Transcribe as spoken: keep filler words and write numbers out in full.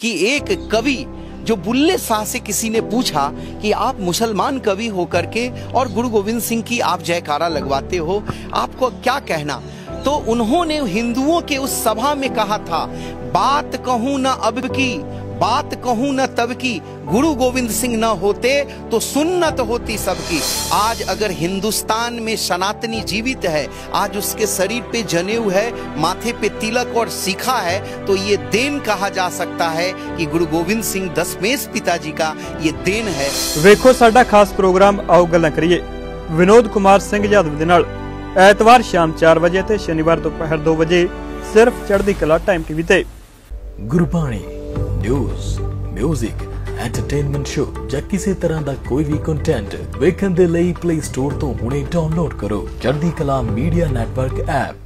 कि एक कवि जो बुल्ले शाह से किसी ने पूछा कि आप मुसलमान कवि होकर के और गुरु गोविंद सिंह की आप जयकारा लगवाते हो, आपको क्या कहना? तो उन्होंने हिंदुओं के उस सभा में कहा था, बात कहूं न अब की, बात कहूं न तब की, गुरु गोविंद सिंह न होते तो सुन्नत होती सबकी। आज अगर हिंदुस्तान में सनातनी जीवित है, आज उसके शरीर पे जनेऊ है, माथे पे तिलक और शिखा है, तो ये देन कहा जा सकता है कि गुरु गोविंद सिंह दशमेश पिताजी का ये देन है। वेखो साडा खास प्रोग्राम आओ गल्लां करिए विनोद कुमार सिंह यादव दे नाल ऐतवार शाम चार बजे ते शनिवार दोपहर दो बजे सिर्फ चढ़दी कला टाइम टीवी ते। Gurbani news, music, entertainment show ਜਾਂ ਕਿਸੇ ਤਰ੍ਹਾਂ ਦਾ ਕੋਈ ਵੀ ਕੰਟੈਂਟ ਵੇਖਣ ਦੇ ਲਈ ਪਲੇ ਸਟੋਰ ਤੋਂ ਹੁਣੇ ਡਾਊਨਲੋਡ ਕਰੋ ਚੜ੍ਹਦੀ ਕਲਾ ਮੀਡੀਆ ਨੈਟਵਰਕ ਐਪ।